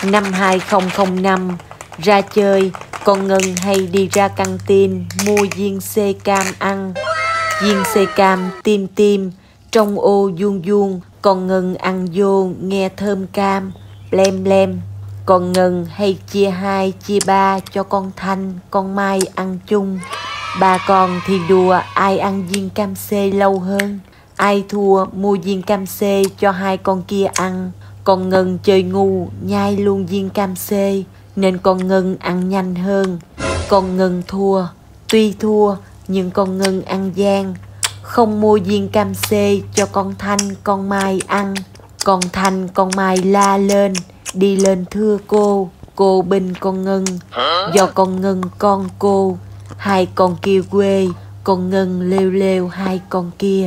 Năm 2005 ra chơi, con Ngân hay đi ra căng tin mua viên xê cam ăn. Viên xê cam tim tim, trong ô vuông vuông, con Ngân ăn vô nghe thơm cam, lem lem. Con Ngân hay chia 2, chia 3 cho con Thanh, con Mai ăn chung. Ba con thì đùa ai ăn viên cam xê lâu hơn. Ai thua mua viên cam xê cho hai con kia ăn. Con Ngân chơi ngu nhai luôn viên cam xê, nên con Ngân ăn nhanh hơn. Con Ngân thua, tuy thua nhưng con Ngân ăn gian, không mua viên cam xê cho con Thanh, con Mai ăn. Con Thanh, con Mai la lên, đi lên thưa cô binh con Ngân. Do con Ngân con cô, hai con kia quê, con Ngân lêu lêu hai con kia.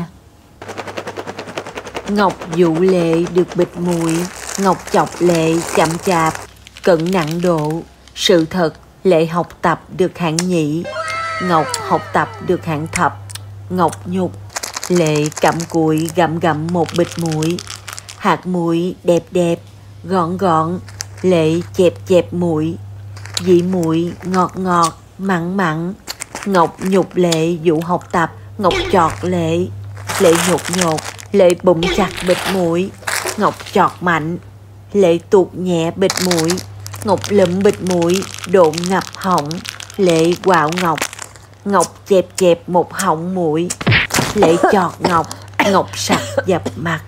Ngọc dụ Lệ được bịt mũi, Ngọc chọc Lệ chậm chạp, cận nặng độ. Sự thật, Lệ học tập được hạng nhì, Ngọc học tập được hạng thập. Ngọc nhục, Lệ cặm cụi gặm gặm một bịt mũi. Hạt mũi đẹp đẹp, gọn gọn, Lệ chẹp chẹp mũi. Vị mũi ngọt ngọt, mặn mặn. Ngọc nhục Lệ vụ học tập, Ngọc chọt Lệ. Lệ nhột nhột, Lệ bụng chặt bịt mũi. Ngọc chọt mạnh, Lệ tuột nhẹ bịt mũi. Ngọc lụm bịt mũi, độn ngập họng. Lệ quạo Ngọc, Ngọc chẹp chẹp một họng mũi. Lệ chọt Ngọc, Ngọc sặc dập mặt.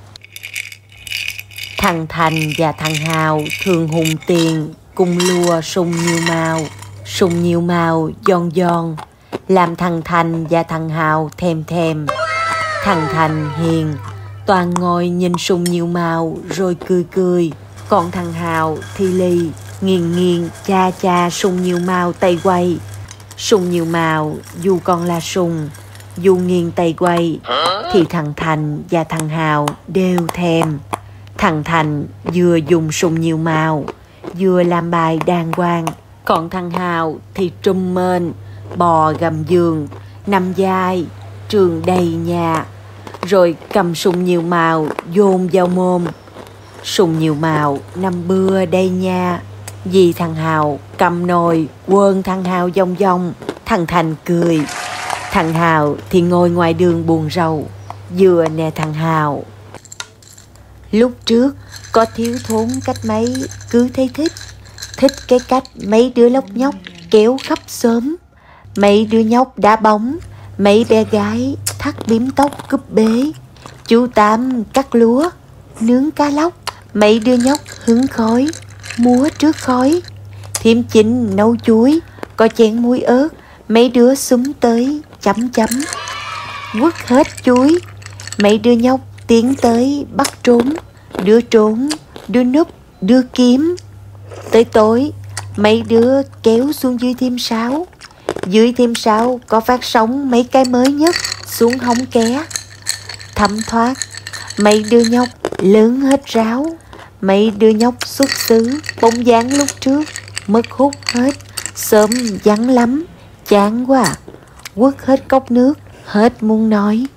Thằng Thành và thằng Hào thường hùng tiền, cùng lùa sùng nhiều màu. Sùng nhiều màu giòn giòn, làm thằng Thành và thằng Hào thèm thèm. Thằng Thành hiền, toàn ngồi nhìn sùng nhiều màu rồi cười cười. Còn thằng Hào thì lì, nghiền nghiền cha cha sùng nhiều màu tay quay. Sùng nhiều màu dù còn là sùng, dù nghiền tay quay, thì thằng Thành và thằng Hào đều thèm. Thằng Thành vừa dùng sùng nhiều màu, vừa làm bài đàng hoàng. Còn thằng Hào thì trùm mền, bò gầm giường, nằm dai, trường đầy nhà, rồi cầm sùng nhiều màu dồn vào mồm. Sùng nhiều màu nằm bưa đây nha. Vì thằng Hào cầm nồi quơn thằng Hào vòng vòng. Thằng Thành cười. Thằng Hào thì ngồi ngoài đường buồn rầu, vừa nè thằng Hào. Lúc trước có thiếu thốn cách mấy cứ thấy thích. Thích cái cách mấy đứa lóc nhóc kéo khắp xóm. Mấy đứa nhóc đá bóng, mấy bé gái thắt bím tóc cúp bế. Chú Tám cắt lúa, nướng cá lóc. Mấy đứa nhóc hứng khói, múa trước khói. Thím Chính nấu chuối, có chén muối ớt. Mấy đứa xúm tới chấm chấm. Quất hết chuối, mấy đứa nhóc tiến tới bắt trốn. Đứa trốn, đứa núp, đứa kiếm. Tới tối, mấy đứa kéo xuống dưới Thêm Sáu. Dưới Thêm Sáu có phát sóng mấy cái mới nhất xuống hóng ké. Thấm thoát, mấy đứa nhóc lớn hết ráo. Mấy đứa nhóc xuất xứ bóng dáng lúc trước mất hút hết. Sớm vắng lắm, chán quá à. Quất hết cốc nước, hết muốn nói.